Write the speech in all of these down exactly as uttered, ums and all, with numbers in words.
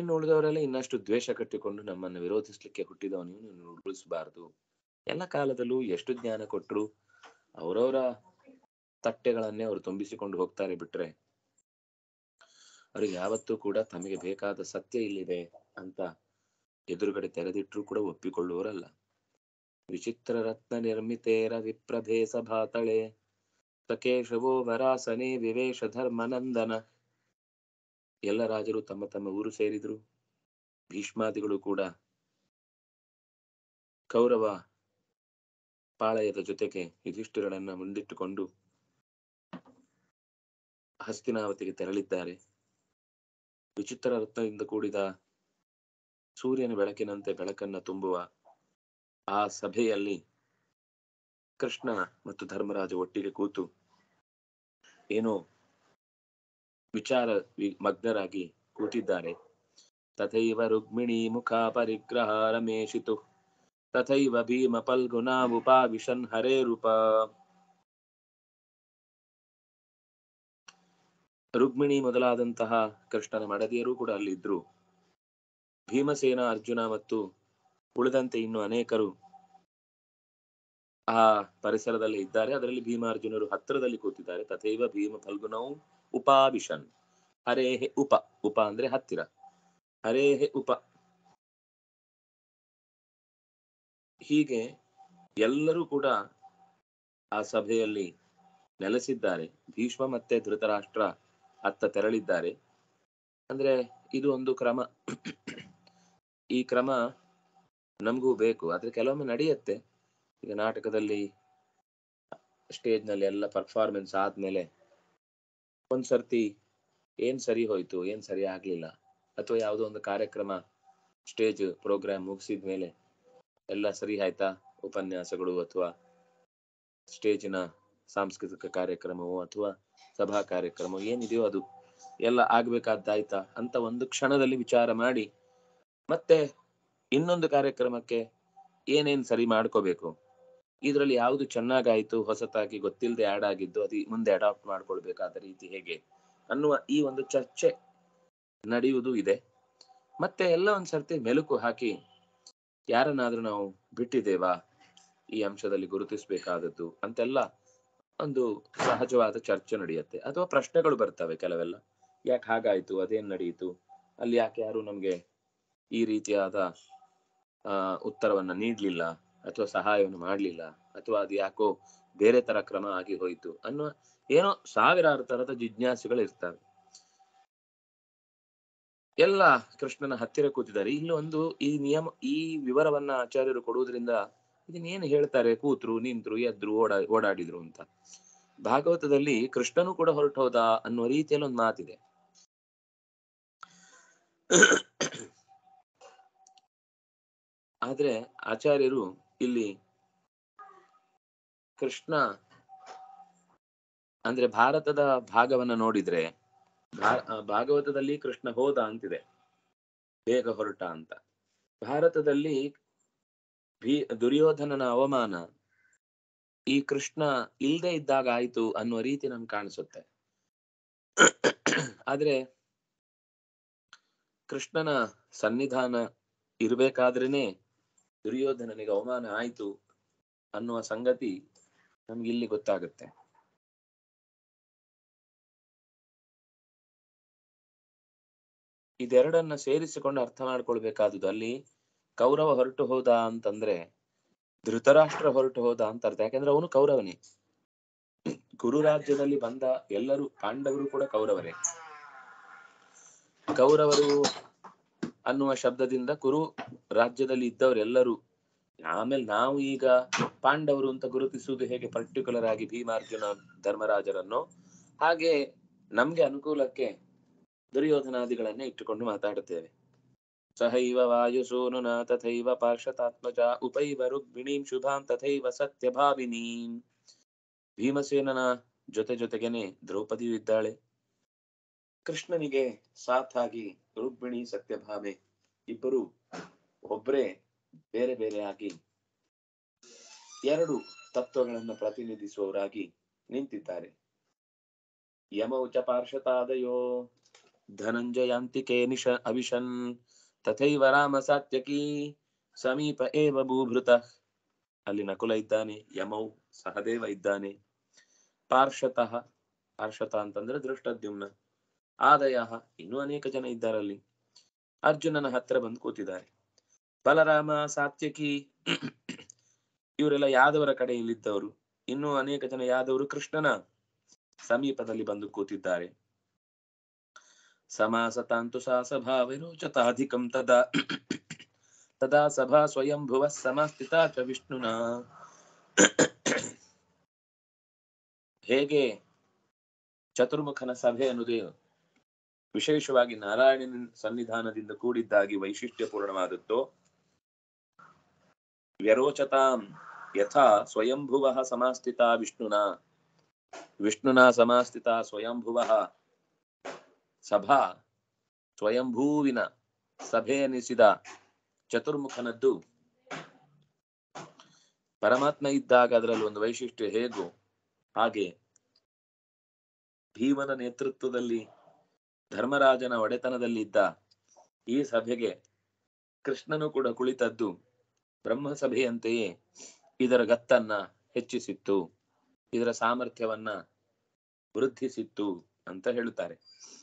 ಇನ್ನು ಉಳಿದವರೆಲ್ಲ ಇನ್ನಷ್ಟು ದ್ವೇಷ ಕಟ್ಟಿಕೊಂಡು ನಮ್ಮನ್ನು ವಿರೋಧಿಸ್ಲಿಕ್ಕೆ ಹುಟ್ಟಿದವನು ನೀನು ಉಳಿಸಬಾರದು. ಎಲ್ಲ ಕಾಲದಲ್ಲೂ ಎಷ್ಟು ಜ್ಞಾನ ಕೊಟ್ಟರು ಅವರವರ ತಟ್ಟೆಗಳನ್ನೇ ಅವರು ತುಂಬಿಸಿಕೊಂಡು ಹೋಗ್ತಾರೆ ಬಿಟ್ರೆ ಅವ್ರಿಗೆ ಯಾವತ್ತೂ ಕೂಡ ತಮಗೆ ಬೇಕಾದ ಸತ್ಯ ಇಲ್ಲಿದೆ ಅಂತ ಎದುರುಗಡೆ ತೆರೆದಿಟ್ಟರು ಕೂಡ ಒಪ್ಪಿಕೊಳ್ಳುವರಲ್ಲ. ವಿಚಿತ್ರ ರತ್ನ ನಿರ್ಮಿತೇರ ವಿಪ್ರಭೇಸ ಭಾತಳೆ ಸಕೇಶವೋ ವರಾಸನೆ ವಿವೇಶ ಧರ್ಮನಂದನ. ಎಲ್ಲ ರಾಜರು ತಮ್ಮ ತಮ್ಮ ಊರು ಸೇರಿದ್ರು. ಭೀಷ್ಮಾದಿಗಳು ಕೂಡ ಕೌರವ ಪಾಳಯದ ಜೊತೆಗೆ ಯುಧಿಷ್ಠಿರನನ್ನ ಮುಂದಿಟ್ಟುಕೊಂಡು ಹಸ್ತಿನಾವತಿಗೆ ತೆರಳಿದ್ದಾರೆ. ವಿಚಿತ್ರ ರತ್ನದಿಂದ ಕೂಡಿದ ಸೂರ್ಯನ ಬೆಳಕಿನಂತೆ ಬೆಳಕನ್ನ ತುಂಬುವ ಆ ಸಭೆಯಲ್ಲಿ ಕೃಷ್ಣ ಮತ್ತು ಧರ್ಮರಾಜ ಒಟ್ಟಿಗೆ ಕೂತು ಏನೋ ವಿಚಾರ ಮಗ್ನರಾಗಿ ಕೂತಿದ್ದಾರೆ. ತಥೈವ ರುಕ್ಮಿಣಿ ಮುಖ ಪರಿಗ್ರಹ ರಮೇಶಿತು ತಥೈವ ಭೀಮ ಫಲ್ಗುನಾ ಉಪಾವಿಶನ್ ಹರೇ ರೂಪ. ರುಕ್ಮಿಣಿ ಮೊದಲಾದಂತಹ ಕೃಷ್ಣನ ಮಡದಿಯರು ಕೂಡ ಅಲ್ಲಿದ್ರು. ಭೀಮಸೇನ, ಅರ್ಜುನ ಮತ್ತು ಉಳಿದಂತೆ ಇನ್ನು ಅನೇಕರು ಆ ಪರಿಸರದಲ್ಲಿ ಇದ್ದಾರೆ. ಅದರಲ್ಲಿ ಭೀಮಾರ್ಜುನರು ಹತ್ತಿರದಲ್ಲಿ ಕೂತಿದ್ದಾರೆ. ತಥೈವ ಭೀಮ ಫಲ್ಗುನೌ ಉಪಾವಿಶನ್ ಹರೇಹೆ ಉಪ ಉಪ ಅಂದ್ರೆ ಹತ್ತಿರ, ಹರೇಹೆ ಉಪ. ಹೀಗೆ ಎಲ್ಲರೂ ಕೂಡ ಆ ಸಭೆಯಲ್ಲಿ ನೆಲೆಸಿದ್ದಾರೆ. ಭೀಷ್ಮ ಮತ್ತೆ ಧೃತರಾಷ್ಟ್ರ ಅತ್ತ ತೆರಳಿದ್ದಾರೆ. ಅಂದ್ರೆ ಇದು ಒಂದು ಕ್ರಮ. ಈ ಕ್ರಮ ನಮಗೂ ಬೇಕು. ಆದ್ರೆ ಕೆಲವೊಮ್ಮೆ ನಡೆಯುತ್ತೆ. ಈಗ ನಾಟಕದಲ್ಲಿ ಸ್ಟೇಜ್ ನಲ್ಲಿ ಎಲ್ಲ ಪರ್ಫಾರ್ಮೆನ್ಸ್ ಆದ್ಮೇಲೆ ಒಂದ್ಸರ್ತಿ ಏನ್ ಸರಿ ಹೋಯ್ತು, ಏನ್ ಸರಿ ಆಗ್ಲಿಲ್ಲ, ಅಥವಾ ಯಾವುದೋ ಒಂದು ಕಾರ್ಯಕ್ರಮ ಸ್ಟೇಜ್ ಪ್ರೋಗ್ರಾಮ್ ಮುಗಿಸಿದ್ಮೇಲೆ ಎಲ್ಲ ಸರಿ ಆಯ್ತಾ, ಉಪನ್ಯಾಸಗಳು ಅಥವಾ ಸ್ಟೇಜಿನ ಸಾಂಸ್ಕೃತಿಕ ಕಾರ್ಯಕ್ರಮವೋ ಅಥವಾ ಸಭಾ ಕಾರ್ಯಕ್ರಮ ಏನಿದೆಯೋ ಅದು ಎಲ್ಲ ಆಗ್ಬೇಕಾದ್ದಾಯ್ತಾ ಅಂತ ಒಂದು ಕ್ಷಣದಲ್ಲಿ ವಿಚಾರ ಮಾಡಿ ಮತ್ತೆ ಇನ್ನೊಂದು ಕಾರ್ಯಕ್ರಮಕ್ಕೆ ಏನೇನ್ ಸರಿ ಮಾಡ್ಕೋಬೇಕು, ಇದ್ರಲ್ಲಿ ಯಾವ್ದು ಚೆನ್ನಾಗಾಯ್ತು, ಹೊಸತಾಗಿ ಗೊತ್ತಿಲ್ಲದೆ ಆಡ್ ಆಗಿದ್ದು ಅದು ಮುಂದೆ ಅಡಾಪ್ಟ್ ಮಾಡ್ಕೊಳ್ಬೇಕಾದ ರೀತಿ ಹೇಗೆ ಅನ್ನುವ ಈ ಒಂದು ಚರ್ಚೆ ನಡೆಯುವುದು ಇದೆ. ಮತ್ತೆ ಎಲ್ಲ ಒಂದ್ಸರ್ತಿ ಮೆಲುಕು ಹಾಕಿ ಯಾರನ್ನಾದ್ರೂ ನಾವು ಬಿಟ್ಟಿದ್ದೇವಾ ಈ ಅಂಶದಲ್ಲಿ ಗುರುತಿಸ್ಬೇಕಾದದ್ದು ಅಂತೆಲ್ಲ ಒಂದು ಸಹಜವಾದ ಚರ್ಚೆ ನಡೆಯುತ್ತೆ. ಅಥವಾ ಪ್ರಶ್ನೆಗಳು ಬರ್ತವೆ ಕೆಲವೆಲ್ಲ, ಯಾಕೆ ಹಾಗಾಯ್ತು, ಅದೇನ್ ನಡೆಯಿತು, ಅಲ್ಲಿ ಯಾಕೆ ಯಾರು ನಮ್ಗೆ ಈ ರೀತಿಯಾದ ಆ ಉತ್ತರವನ್ನ ನೀಡ್ಲಿಲ್ಲ ಅಥವಾ ಸಹಾಯವನ್ನು ಮಾಡ್ಲಿಲ್ಲ, ಅಥವಾ ಅದು ಯಾಕೋ ಬೇರೆ ತರ ಕ್ರಮ ಆಗಿ ಹೋಯ್ತು ಅನ್ನುವ ಏನೋ ಸಾವಿರಾರು ತರದ ಜಿಜ್ಞಾಸೆಗಳು ಇರ್ತವೆ. ಎಲ್ಲ ಕೃಷ್ಣನ ಹತ್ತಿರ ಕೂತಿದ್ದಾರೆ. ಇಲ್ಲಿ ಒಂದು ಈ ನಿಯಮ, ಈ ವಿವರವನ್ನ ಆಚಾರ್ಯರು ಕೊಡುವುದರಿಂದ ಇದನ್ನೇನು ಹೇಳ್ತಾರೆ, ಕೂತ್ರು ನಿಂತ್ರು ಎದ್ರು ಓಡಾ ಓಡಾಡಿದ್ರು ಅಂತ. ಭಾಗವತದಲ್ಲಿ ಕೃಷ್ಣನು ಕೂಡ ಹೊರಟು ಹೋದ ಅನ್ನುವ ರೀತಿಯಲ್ಲಿ ಒಂದು ಮಾತಿದೆ. ಆದ್ರೆ ಆಚಾರ್ಯರು ಇಲ್ಲಿ ಕೃಷ್ಣ ಅಂದ್ರೆ ಭಾರತದ ಭಾಗವನ್ನ ನೋಡಿದ್ರೆ ಭಾಗವತದಲ್ಲಿ ಕೃಷ್ಣ ಹೋದ ಅಂತಿದೆ, ಬೇಗ ಹೊರಟ ಅಂತ. ಭಾರತದಲ್ಲಿ ಭೀ ದುರ್ಯೋಧನನ ಅವಮಾನ ಈ ಕೃಷ್ಣ ಇಲ್ದೇ ಇದ್ದಾಗ ಆಯ್ತು ಅನ್ನುವ ರೀತಿ ನಮ್ಗೆ ಕಾಣಿಸುತ್ತೆ. ಆದ್ರೆ ಕೃಷ್ಣನ ಸನ್ನಿಧಾನ ಇರ್ಬೇಕಾದ್ರೇನೆ ದುರ್ಯೋಧನನಿಗೆ ಅವಮಾನ ಆಯ್ತು ಅನ್ನುವ ಸಂಗತಿ ನಮ್ಗೆ ಇಲ್ಲಿ ಗೊತ್ತಾಗುತ್ತೆ. ಇದೆರಡನ್ನ ಸೇರಿಸಿಕೊಂಡು ಅರ್ಥ ಮಾಡ್ಕೊಳ್ಬೇಕಾದುದು. ಅಲ್ಲಿ ಕೌರವ ಹೊರಟು ಹೋದ ಅಂತಂದ್ರೆ ಧೃತರಾಷ್ಟ್ರ ಹೊರಟು ಹೋದ ಅಂತ ಅರ್ಥ. ಯಾಕಂದ್ರೆ ಅವನು ಕೌರವನೇ. ಕುರು ರಾಜ್ಯದಲ್ಲಿ ಬಂದ ಎಲ್ಲರೂ ಪಾಂಡವರು ಕೂಡ ಕೌರವರೇ. ಕೌರವರು ಅನ್ನುವ ಶಬ್ದದಿಂದ ಕುರು ರಾಜ್ಯದಲ್ಲಿ ಇದ್ದವರೆಲ್ಲರೂ. ಆಮೇಲೆ ನಾವು ಈಗ ಪಾಂಡವರು ಅಂತ ಗುರುತಿಸುವುದು ಹೇಗೆ ಪರ್ಟಿಕ್ಯುಲರ್ ಆಗಿ ಭೀಮಾರ್ಜುನ ಧರ್ಮರಾಜರನ್ನು, ಹಾಗೆ ನಮ್ಗೆ ಅನುಕೂಲಕ್ಕೆ ದುರ್ಯೋಧನಾದಿಗಳನ್ನೇ ಇಟ್ಟುಕೊಂಡು ಮಾತಾಡುತ್ತೇವೆ. ಸಹೈವ ವಾಯುಸೂನುನ ತಥೈವ ಪಾರ್ಷತಾತ್ಮಜ ಉಪೈವ ರುಕ್ಮಿಣೀಂ ಶುಭಾಂ ತಥೈವ ಸತ್ಯಭಾವಿನೀಂ. ಭೀಮಸೇನನ ಜೊತೆ ಜೊತೆಗೇನೆ ದ್ರೌಪದಿಯು ಇದ್ದಾಳೆ. ಕೃಷ್ಣನಿಗೆ ಸಾಥಾಗಿ ರುಕ್ಮಿಣಿ ಸತ್ಯಭಾಮೆ ಇಬ್ಬರು ಒಬ್ಬರೇ ಬೇರೆ ಬೇರೆಯಾಗಿ ಎರಡು ತತ್ವಗಳನ್ನು ಪ್ರತಿನಿಧಿಸುವವರಾಗಿ ನಿಂತಿದ್ದಾರೆ. ಯಮೌಚ ಪಾರ್ಷತಾದಯೋ ಧನಂಜಯಾಂತಿಕೆ ನಿಶ ಅವಿಶನ್ ತಥೈವ ರಾಮ ಸಾತ್ಯಕಿ ಸಮೀಪ ಏವ ಭೂಭೃತ. ಅಲ್ಲಿ ನಕುಲ ಇದ್ದಾನೆ, ಯಮೌ ಸಹದೇವ ಇದ್ದಾನೆ, ಪಾರ್ಷತಃ ಪಾರ್ಷತ ಅಂತಂದ್ರೆ ದೃಷ್ಟದ್ಯುಮ್ನ, ಆದಯ ಇನ್ನೂ ಅನೇಕ ಜನ ಇದ್ದಾರಲ್ಲಿ. ಅರ್ಜುನನ ಹತ್ರ ಬಂದು ಕೂತಿದ್ದಾರೆ. ಬಲರಾಮ ಸಾತ್ಯಕಿ ಇವರೆಲ್ಲ ಯಾದವರ ಕಡೆಯಲ್ಲಿದ್ದವರು. ಇನ್ನೂ ಅನೇಕ ಜನ ಯಾದವರು ಕೃಷ್ಣನ ಸಮೀಪದಲ್ಲಿ ಬಂದು ಕೂತಿದ್ದಾರೆ. ಸಮಾಸತಾಂತು ಸಾ ಸಭಾ ವಿರೋಚತಾಧಿಕಂ ತದಾ ತದಾ ಸಭಾ ಸ್ವಯಂಭುವ ಸಮಸ್ಥಿತಾ ಚ ವಿಷ್ಣುನಾ. ಹೇಗೆ ಚತುರ್ಮುಖನ ಸಭೆ ಅನ್ನುವುದೇ ವಿಶೇಷವಾಗಿ ನಾರಾಯಣನ ಸನ್ನಿಧಾನದಿಂದ ಕೂಡಿದ್ದಾಗಿ ವೈಶಿಷ್ಟ್ಯ ಪೂರ್ಣವಾದದ್ದು, ವ್ಯರೋಚತಾಂ ಯಥಾ ಸ್ವಯಂಭುವ ಸಮಾಸ್ಥಿತ ವಿಷ್ಣುನಾ ವಿಷ್ಣುನಾ ಸಮಾಸ್ಥಿತ ಸ್ವಯಂಭುವ ಸಭಾ ಸ್ವಯಂಭೂವಿನ ಸಭೆ ಎನಿಸಿದ ಚತುರ್ಮುಖನದ್ದು ಪರಮಾತ್ಮ ಇದ್ದಾಗ ಅದರಲ್ಲಿ ಒಂದು ವೈಶಿಷ್ಟ್ಯ ಹೇಗೋ ಹಾಗೆ ಭೀಮನ ನೇತೃತ್ವದಲ್ಲಿ ಧರ್ಮರಾಜನ ಒಡೆತನದಲ್ಲಿದ್ದ ಈ ಸಭೆಗೆ ಕೃಷ್ಣನು ಕೂಡ ಕುಳಿತದ್ದು ಬ್ರಹ್ಮಸಭೆಯಂತೆಯೇ ಇದರ ಗತ್ತನ್ನ ಹೆಚ್ಚಿಸಿತ್ತು, ಇದರ ಸಾಮರ್ಥ್ಯವನ್ನ ವೃದ್ಧಿಸಿತ್ತು ಅಂತ ಹೇಳುತ್ತಾರೆ.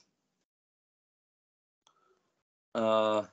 ಆ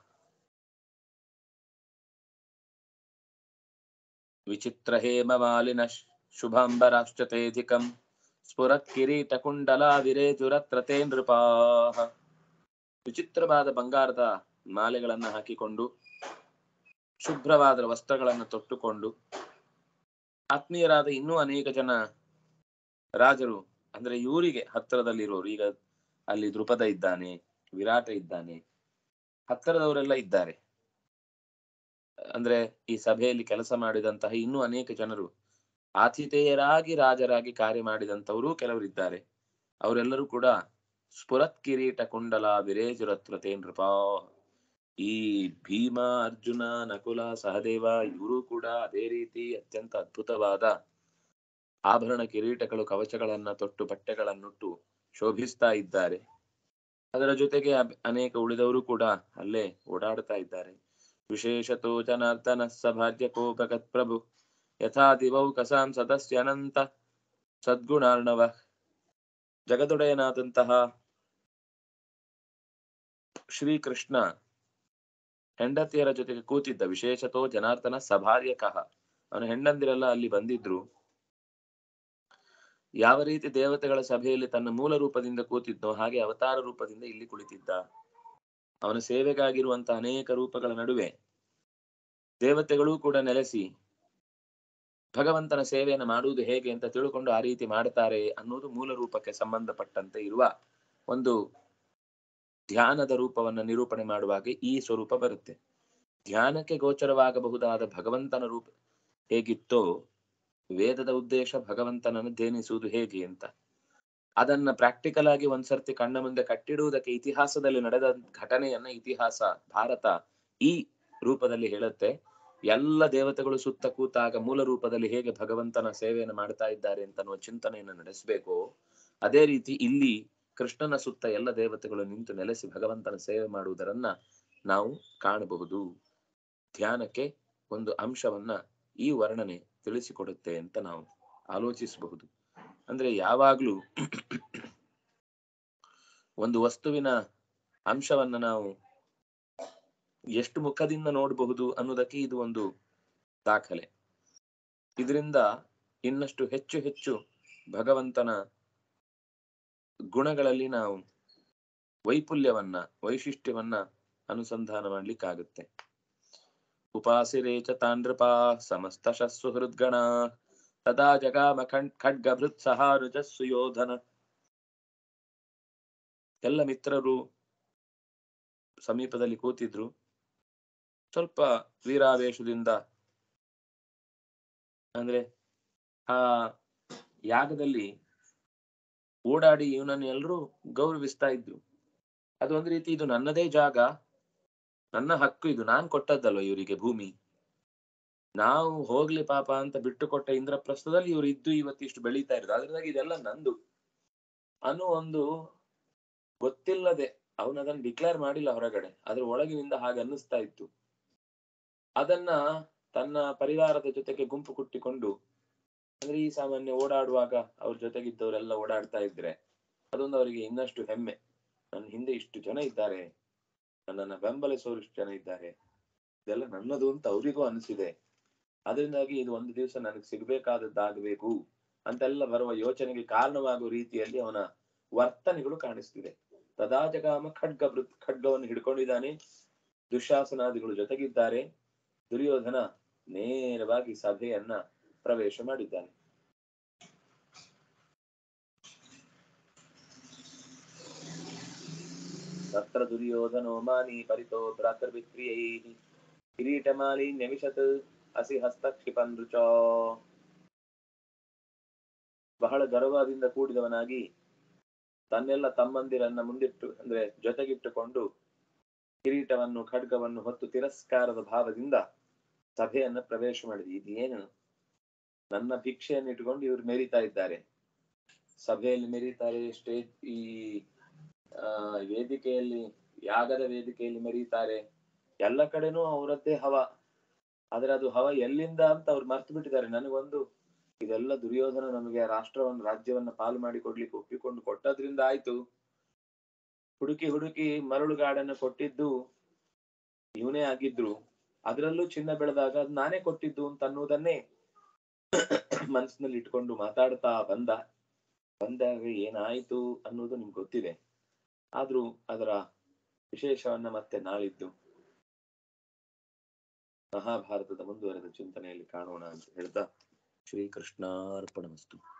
ವಿಚಿತ್ರ ಹೇಮ ಮಾಲಿನ ಶುಭಾಂಬರಾಶ್ಚತೇಧಿಕಂ ಸ್ಫುರತ್ ಕಿರೀಟ ಕುಂಡಲ ವಿರೇತುರತ್ರತೆ ನೃಪಾಹ. ವಿಚಿತ್ರವಾದ ಬಂಗಾರದ ಮಾಲೆಗಳನ್ನ ಹಾಕಿಕೊಂಡು ಶುಭ್ರವಾದ ವಸ್ತ್ರಗಳನ್ನು ತೊಟ್ಟುಕೊಂಡು ಆತ್ಮೀಯರಾದ ಇನ್ನೂ ಅನೇಕ ಜನ ರಾಜರು, ಅಂದ್ರೆ ಇವರಿಗೆ ಹತ್ತಿರದಲ್ಲಿರೋರು, ಈಗ ಅಲ್ಲಿ ದೃಪದ ಇದ್ದಾನೆ, ವಿರಾಟ ಇದ್ದಾನೆ, ಹತ್ತಿರದವರೆಲ್ಲ ಇದ್ದಾರೆ. ಅಂದ್ರೆ ಈ ಸಭೆಯಲ್ಲಿ ಕೆಲಸ ಮಾಡಿದಂತಹ ಇನ್ನೂ ಅನೇಕ ಜನರು, ಆತಿಥೇಯರಾಗಿ ರಾಜರಾಗಿ ಕಾರ್ಯ ಮಾಡಿದಂಥವರು ಕೆಲವರಿದ್ದಾರೆ. ಅವರೆಲ್ಲರೂ ಕೂಡ ಸ್ಫುರತ್ ಕಿರೀಟ ಕುಂಡಲ ವಿರೇಜುರತ್ರತೆ ನೃಪಾ. ಈ ಭೀಮ, ಅರ್ಜುನ, ನಕುಲ, ಸಹದೇವ ಇವರು ಕೂಡ ಅದೇ ರೀತಿ ಅತ್ಯಂತ ಅದ್ಭುತವಾದ ಆಭರಣ ಕಿರೀಟಗಳು ಕವಚಗಳನ್ನ ತೊಟ್ಟು ಬಟ್ಟೆಗಳನ್ನುಟ್ಟು ಶೋಭಿಸ್ತಾ ಇದ್ದಾರೆ. ಅದರ ಜೊತೆಗೆ ಅನೇಕ ಉಳಿದವರು ಕೂಡ ಅಲ್ಲೇ ಓಡಾಡ್ತಾ ಇದ್ದಾರೆ. ವಿಶೇಷತೋ ಜನಾರ್ದನ ಸಭಾರ್ಯ ಕೋಪಗತ್ ಪ್ರಭು ಯಥಾ ದಿವೌ ಕಸಾಂ ಸದಸ್ಯ ಅನಂತ ಸದ್ಗುಣಾರ್ಣವ. ಜಗದೊಡೆಯನಾದಂತಹ ಶ್ರೀಕೃಷ್ಣ ಹೆಂಡತಿಯರ ಜೊತೆಗೆ ಕೂತಿದ್ದ. ವಿಶೇಷತೋ ಜನಾರ್ದನ ಸಭಾರ್ಯಕಃ, ಅವನ ಹೆಂಡಂದಿರೆಲ್ಲ ಅಲ್ಲಿ ಬಂದಿದ್ರು. ಯಾವ ರೀತಿ ದೇವತೆಗಳ ಸಭೆಯಲ್ಲಿ ತನ್ನ ಮೂಲ ರೂಪದಿಂದ ಕೂತಿದ್ನೋ ಹಾಗೆ ಅವತಾರ ರೂಪದಿಂದ ಇಲ್ಲಿ ಕುಳಿತಿದ್ದ. ಅವನ ಸೇವೆಗಾಗಿರುವಂತಹ ಅನೇಕ ರೂಪಗಳ ನಡುವೆ ದೇವತೆಗಳೂ ಕೂಡ ನೆಲೆಸಿ ಭಗವಂತನ ಸೇವೆಯನ್ನು ಮಾಡುವುದು ಹೇಗೆ ಅಂತ ತಿಳ್ಕೊಂಡು ಆ ರೀತಿ ಮಾಡ್ತಾರೆ ಅನ್ನೋದು ಮೂಲ ರೂಪಕ್ಕೆ ಸಂಬಂಧಪಟ್ಟಂತೆ ಇರುವ ಒಂದು ಧ್ಯಾನದ ರೂಪವನ್ನು ನಿರೂಪಣೆ ಮಾಡುವಾಗ ಈ ಸ್ವರೂಪ ಬರುತ್ತೆ. ಧ್ಯಾನಕ್ಕೆ ಗೋಚರವಾಗಬಹುದಾದ ಭಗವಂತನ ರೂಪ ಹೇಗಿತ್ತೋ ವೇದದ ಉದ್ದೇಶ ಭಗವಂತನನ್ನು ಧ್ಯಾನಿಸುವುದು ಹೇಗೆ ಅಂತ ಅದನ್ನ ಪ್ರಾಕ್ಟಿಕಲ್ ಆಗಿ ಒಂದ್ಸರ್ತಿ ಕಣ್ಣ ಮುಂದೆ ಕಟ್ಟಿಡುವುದಕ್ಕೆ ಇತಿಹಾಸದಲ್ಲಿ ನಡೆದ ಘಟನೆಯನ್ನ ಇತಿಹಾಸ ಭಾರತ ಈ ರೂಪದಲ್ಲಿ ಹೇಳುತ್ತೆ. ಎಲ್ಲ ದೇವತೆಗಳು ಸುತ್ತ ಕೂತಾಗ ಮೂಲ ರೂಪದಲ್ಲಿ ಹೇಗೆ ಭಗವಂತನ ಸೇವೆಯನ್ನು ಮಾಡ್ತಾ ಇದ್ದಾರೆ ಅಂತ ಅನ್ನುವ ಚಿಂತನೆಯನ್ನು ನಡೆಸಬೇಕು. ಅದೇ ರೀತಿ ಇಲ್ಲಿ ಕೃಷ್ಣನ ಸುತ್ತ ಎಲ್ಲ ದೇವತೆಗಳು ನಿಂತು ನೆಲೆಸಿ ಭಗವಂತನ ಸೇವೆ ಮಾಡುವುದರನ್ನ ನಾವು ಕಾಣಬಹುದು. ಧ್ಯಾನಕ್ಕೆ ಒಂದು ಅಂಶವನ್ನ ಈ ವರ್ಣನೆ ತಿಳಿಸಿಕೊಡುತ್ತೆ ಅಂತ ನಾವು ಆಲೋಚಿಸಬಹುದು. ಅಂದ್ರೆ ಯಾವಾಗ್ಲೂ ಒಂದು ವಸ್ತುವಿನ ಅಂಶವನ್ನ ನಾವು ಎಷ್ಟು ಮುಖದಿಂದ ನೋಡಬಹುದು ಅನ್ನೋದಕ್ಕೆ ಇದು ಒಂದು ದಾಖಲೆ. ಇದರಿಂದ ಇನ್ನಷ್ಟು ಹೆಚ್ಚು ಹೆಚ್ಚು ಭಗವಂತನ ಗುಣಗಳಲ್ಲಿ ನಾವು ವೈಪುಲ್ಯವನ್ನ ವೈಶಿಷ್ಟ್ಯವನ್ನ ಅನುಸಂಧಾನ ಮಾಡ್ಲಿಕ್ಕಾಗುತ್ತೆ. ಉಪಾಸಿರೇಚ ತಾಂಡ್ರಪಾ ಸಮಸ್ತ ಶಸ್ಸು ಹೃದ್ಗಣ ತದಾ ಜಗಾಮ ಖಡ್ಗಭೃತ್ ಸಹಾರುಜ ಸುಯೋಧನ. ಎಲ್ಲ ಮಿತ್ರರು ಸಮೀಪದಲ್ಲಿ ಕೂತಿದ್ರು. ಸ್ವಲ್ಪ ವೀರಾವೇಶದಿಂದ ಅಂದ್ರೆ ಆ ಯಾಗದಲ್ಲಿ ಓಡಾಡಿ ಇವನನ್ನು ಎಲ್ಲರೂ ಗೌರವಿಸ್ತಾ ಇದ್ರು. ಅದು ಒಂದ್ ರೀತಿ ಇದು ನನ್ನದೇ ಜಾಗ, ನನ್ನ ಹಕ್ಕು, ಇದು ನಾನ್ ಕೊಟ್ಟದ್ದಲ್ವ ಇವರಿಗೆ ಭೂಮಿ, ನಾವು ಹೋಗ್ಲಿ ಪಾಪ ಅಂತ ಬಿಟ್ಟು ಕೊಟ್ಟ ಇಂದ್ರಪ್ರಸ್ಥದಲ್ಲಿ ಇವ್ರು ಇದ್ದು ಇವತ್ತಿಷ್ಟು ಬೆಳೀತಾ ಇರೋದು, ಅದ್ರದಾಗ ಇದೆಲ್ಲ ನಂದು ಅನ್ನೋ ಒಂದು ಗೊತ್ತಿಲ್ಲದೆ ಅವನು ಅದನ್ನ ಡಿಕ್ಲೇರ್ ಮಾಡಿಲ್ಲ ಹೊರಗಡೆ, ಅದ್ರ ಒಳಗಿನಿಂದ ಹಾಗೆ ಅನ್ನಿಸ್ತಾ ಇತ್ತು. ಅದನ್ನ ತನ್ನ ಪರಿವಾರದ ಜೊತೆಗೆ ಗುಂಪು ಕುಟ್ಟಿಕೊಂಡು, ಅಂದ್ರೆ ಈ ಸಾಮಾನ್ಯ ಓಡಾಡುವಾಗ ಅವ್ರ ಜೊತೆಗಿದ್ದವರೆಲ್ಲ ಓಡಾಡ್ತಾ ಇದ್ರೆ ಅದೊಂದು ಅವರಿಗೆ ಇನ್ನಷ್ಟು ಹೆಮ್ಮೆ. ನನ್ನ ಹಿಂದೆ ಇಷ್ಟು ಜನ ಇದ್ದಾರೆ, ನನ್ನನ್ನ ಬೆಂಬಲಿಸೋರು ಇಷ್ಟು ಜನ ಇದ್ದಾರೆ, ಇದೆಲ್ಲ ನನ್ನದು ಅಂತ ಅವರಿಗೂ ಅನಿಸಿದೆ. ಅದರಿಂದಾಗಿ ಇದು ಒಂದು ದಿವಸ ನನಗೆ ಸಿಗ್ಬೇಕಾದದ್ದಾಗಬೇಕು ಅಂತೆಲ್ಲ ಬರುವ ಯೋಚನೆಗೆ ಕಾರಣವಾಗುವ ರೀತಿಯಲ್ಲಿ ಅವನ ವರ್ತನೆಗಳು ಕಾಣಿಸ್ತಿದೆ. ತದಾಜಗಾಮ ಖಡ್ಗ ವೃತ್ ಖಡ್ಗವನ್ನು ಹಿಡ್ಕೊಂಡಿದ್ದಾನೆ. ದುಶಾಸನಾದಿಗಳು ಜೊತೆಗಿದ್ದಾರೆ. ದುರ್ಯೋಧನ ನೇರವಾಗಿ ಸಭೆಯನ್ನ ಪ್ರವೇಶ ಮಾಡಿದ್ದಾನೆ. ತತ್ರ ದುರ್ಯೋಧನೋ ಮಾನಿ ಪರಿತೋ ಭ್ರಾತೃವಿಕ್ರಿಯೈಃ ಕಿರೀಟಮಾಲಿ ನ್ಯಮಿಷತ್ ಅಸಿ ಹಸ್ತಕ್ಷಿಪನ್ ರುಚೋ. ಬಹಳ ಗರ್ವದಿಂದ ಕೂಡಿದವನಾಗಿ ತನ್ನೆಲ್ಲ ತಮ್ಮಂದಿರನ್ನ ಮುಂದಿಟ್ಟು ಅಂದ್ರೆ ಜೊತೆಗಿಟ್ಟುಕೊಂಡು ಕಿರೀಟವನ್ನು ಖಡ್ಗವನ್ನು ಹೊತ್ತು ತಿರಸ್ಕಾರದ ಭಾವದಿಂದ ಸಭೆಯನ್ನ ಪ್ರವೇಶ ಮಾಡಿದೆ. ಇದೇನು ನನ್ನ ಭಿಕ್ಷೆಯನ್ನು ಇಟ್ಟುಕೊಂಡು ಇವ್ರು ಮೆರಿತಾ ಇದ್ದಾರೆ, ಸಭೆಯಲ್ಲಿ ಮೆರೀತಾರೆ, ಸ್ಟೇಜ್ ಈ ಆ ವೇದಿಕೆಯಲ್ಲಿ ಯಾಗದ ವೇದಿಕೆಯಲ್ಲಿ ಮೆರೀತಾರೆ, ಎಲ್ಲ ಕಡೆನೂ ಅವರದ್ದೇ ಹವ. ಆದ್ರೆ ಅದು ಹವ ಎಲ್ಲಿಂದ ಅಂತ ಅವ್ರು ಮರ್ತು ಬಿಟ್ಟಿದ್ದಾರೆ. ನನಗೊಂದು ಇದೆಲ್ಲ ದುರ್ಯೋಧನ ನಮಗೆ ರಾಷ್ಟ್ರವನ್ನು ರಾಜ್ಯವನ್ನ ಪಾಲು ಮಾಡಿ ಕೊಡ್ಲಿಕ್ಕೆ ಒಪ್ಪಿಕೊಂಡು ಕೊಟ್ಟದ್ರಿಂದ ಆಯ್ತು. ಹುಡುಕಿ ಹುಡುಕಿ ಮರಳುಗಾಡನ್ನು ಕೊಟ್ಟಿದ್ದು ಇವನೇ ಆಗಿದ್ರು, ಅದರಲ್ಲೂ ಚಿನ್ನ ಬೆಳೆದಾಗ ಅದು ನಾನೇ ಕೊಟ್ಟಿದ್ದು ಅಂತ ಅನ್ನೋದನ್ನೇ ಮನಸ್ಸಿನಲ್ಲಿ ಇಟ್ಕೊಂಡು ಮಾತಾಡ್ತಾ ಬಂದ ಬಂದಾಗ ಏನಾಯ್ತು ಅನ್ನೋದು ನಿಮ್ಗೆ ಗೊತ್ತಿದೆ. ಆದ್ರೂ ಅದರ ವಿಶೇಷವನ್ನ ಮತ್ತೆ ನಾಳಿದ್ದು ಮಹಾಭಾರತದ ಮುಂದುವರೆದ ಚಿಂತನೆಯಲ್ಲಿ ಕಾಣೋಣ ಅಂತ ಹೇಳ್ತಾ ಶ್ರೀಕೃಷ್ಣಾರ್ಪಣಮಸ್ತು.